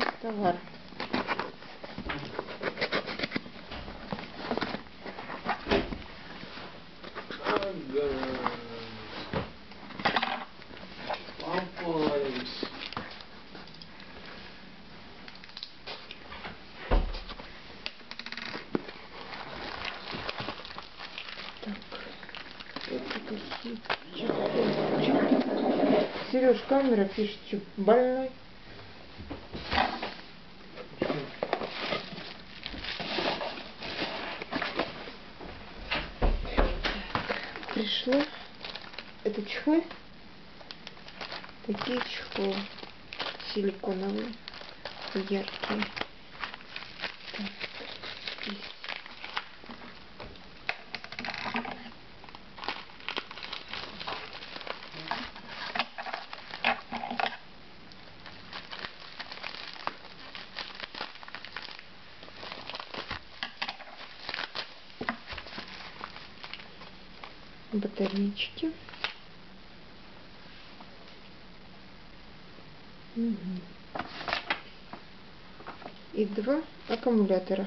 товар. Сереж, камера пишет, что больной. Пришло. Это чехлы. Такие чехлы силиконовые, яркие. Так, здесь. Батарейки. И 2 аккумулятора.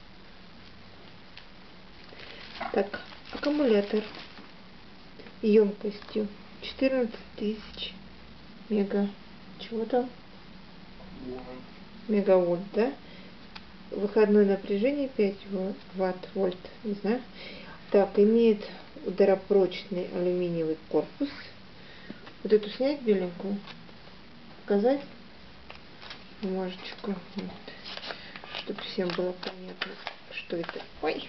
Так, аккумулятор емкостью 14 тысяч чего там? Мегавольт, да? Выходное напряжение 5 вольт, не знаю. Так, имеет ударопрочный алюминиевый корпус. Вот эту снять беленькую, показать бумажечку, вот, чтобы всем было понятно, что это. Ой,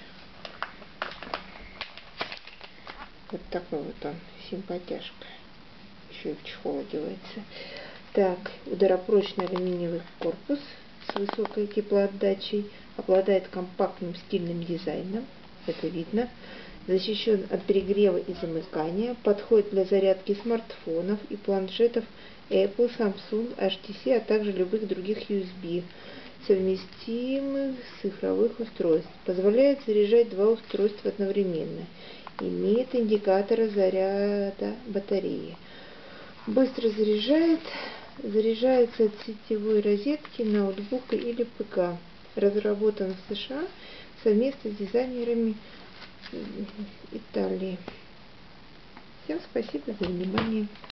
вот такой вот он, симпатяшка, еще и в чехол одевается. Так, ударопрочный алюминиевый корпус с высокой теплоотдачей, обладает компактным стильным дизайном, это видно. Защищен от перегрева и замыкания, подходит для зарядки смартфонов и планшетов Apple, Samsung, HTC, а также любых других USB, совместимых с цифровых устройств. Позволяет заряжать 2 устройства одновременно. Имеет индикатор заряда батареи. Быстро заряжается от сетевой розетки, ноутбука или ПК. Разработан в США совместно с дизайнерами Италии. Всем спасибо за внимание.